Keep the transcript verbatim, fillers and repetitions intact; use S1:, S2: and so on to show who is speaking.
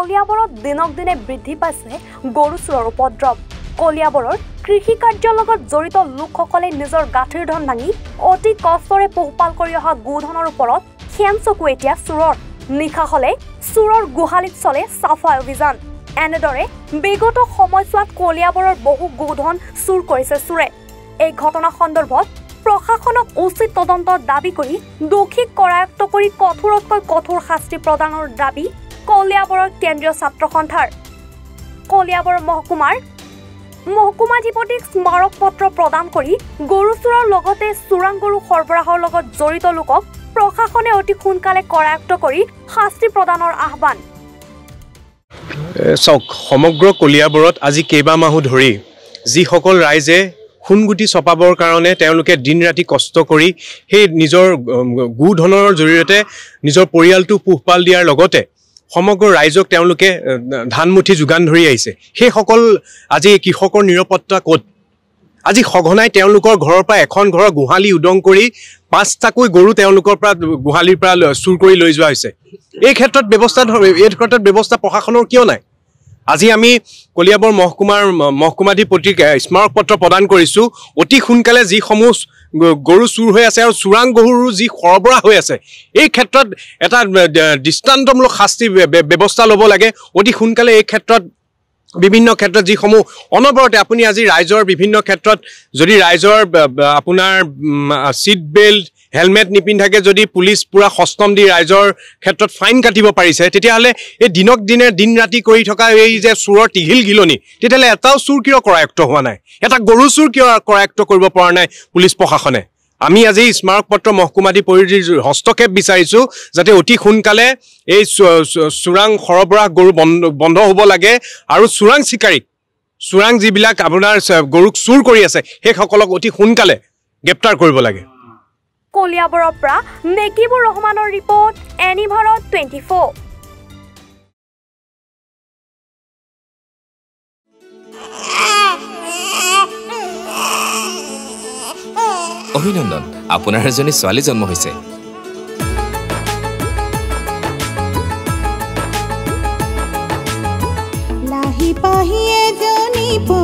S1: কলিয়াবৰত দিনক দিনে বৃদ্ধি পাইছে গৰু চোৰৰ উপদ্ৰৱ। কলিয়াবৰৰ কৃষি কাৰ্যৰ লগত জড়িত লোকসকলে নিজৰ গাঁঠিৰ ধন ভাঙি অতি কষ্টৰে পোহপাল কৰি অহা গোধনৰ ওপৰত খেম চকু এতিয়া চোৰৰ। নিশা হলে চোৰৰ গোহালিত চলে চাফাই অভিযান। এনেদৰে বিগত সময়ছোৱাত কলিয়াবৰৰ বহু গোধন চুৰ কৰিছে চোৰে। এই ঘটনা সন্দৰ্ভত প্ৰশাসনক উচিত তদন্তৰ দাবী কৰি দোষীক কৰায়ত্ব কৰি কঠোৰতকৈ কঠোৰ শাস্তি প্ৰদানৰ দাবী কলিয়াবৰৰ কেন্দ্ৰীয় ছাত্ৰ সন্থাৰ। কলিয়াবৰ মহকুমাৰ মহকুমাধিপতিক স্মাৰক পত্ৰ প্ৰদান কৰি গৰু চোৰৰ লগতে চোৰাং গৰু সৰবৰাহৰ লগত জড়িত লোকক প্ৰশাসনে অতি সোনকালে কৰায়ত্ব কৰি শাস্তি প্ৰদানৰ আহ্বান।
S2: চাওক, সমগ্ৰ কলিয়াবৰত আজি কেইবামাহো ধৰি যিসকল ৰাইজে খুনগুটি চপাবৰ কাৰণে তেওঁলোকে দিন ৰাতি কষ্ট কৰি সেই নিজৰ গোধনৰ জৰিয়তে নিজৰ পৰিয়ালটো পোহপাল দিয়াৰ লগতে সমগ্ৰ ৰাইজক তেওঁলোকে ধানমুঠি যোগান ধৰি আহিছে, সেইসকল আজি কৃষকৰ নিৰাপত্তা ক'ত? আজি সঘনাই তেওঁলোকৰ ঘৰৰ পৰা এখন ঘৰৰ গোহালি উদং কৰি পাঁচটাকৈ গৰু তেওঁলোকৰ পৰা গোহালিৰ পৰা চুৰ কৰি লৈ যোৱা হৈছে। এই ক্ষেত্ৰত ব্যৱস্থা এই ক্ষেত্ৰত ব্যৱস্থা প্ৰশাসনৰ কিয় নাই? আজি আমি কলিয়াবৰ মহকুমাৰ মহকুমাধিপতিক স্মাৰক পত্ৰ প্ৰদান কৰিছোঁ। অতি সোনকালে যিসমূহ গৰু চুৰ হৈ আছে আৰু চোৰাং গৰুৰো যি সৰবৰাহ হৈ আছে, এই ক্ষেত্ৰত এটা দৃষ্টান্তমূলক শাস্তি ব্যৱস্থা ল'ব লাগে অতি সোনকালে। এই ক্ষেত্ৰত বিভিন্ন ক্ষেত্ৰত যিসমূহ অনবৰতে আপুনি আজি ৰাইজৰ বিভিন্ন ক্ষেত্ৰত যদি ৰাইজৰ আপোনাৰ ছিট বেল্ট হেলমেট নিপিন্ধাকে যদি পুলিচ পুৰা সষ্টম দি ৰাইজৰ ক্ষেত্ৰত ফাইন কাটিব পাৰিছে, তেতিয়াহ'লে এই দিনক দিনে দিন ৰাতি কৰি থকা এই যে চোৰৰ টিঘিল গিলনি, তেতিয়াহ'লে এটাও চোৰ কিয় কৰায়ত্ব হোৱা নাই? এটা গৰু চোৰ কিয় কৰায়ত্ব কৰিব পৰা নাই পুলিচ প্ৰশাসনে? আমি আজি স্মাৰক পত্ৰ মহকুমাধিপতিৰ হস্তক্ষেপ বিচাৰিছোঁ যাতে অতি সোনকালে এই চোৰাং সৰবৰাহ গৰু বন্ধ বন্ধ হ'ব লাগে আৰু চোৰাং চিকাৰীক চোৰাং যিবিলাক আপোনাৰ গৰুক চুৰ কৰি আছে সেইসকলক অতি সোনকালে গ্ৰেপ্তাৰ কৰিব লাগে।
S1: কলিয়াবৰৰ পৰা নেকিবুৰ ৰহমানৰ ৰিপৰ্ট, এনি ভাৰত টুৱেণ্টি ফ'ৰ।
S3: অভিনন্দন, আপোনাৰ এজনী ছোৱালী জন্ম হৈছে।
S4: লাহি পাহি এজনী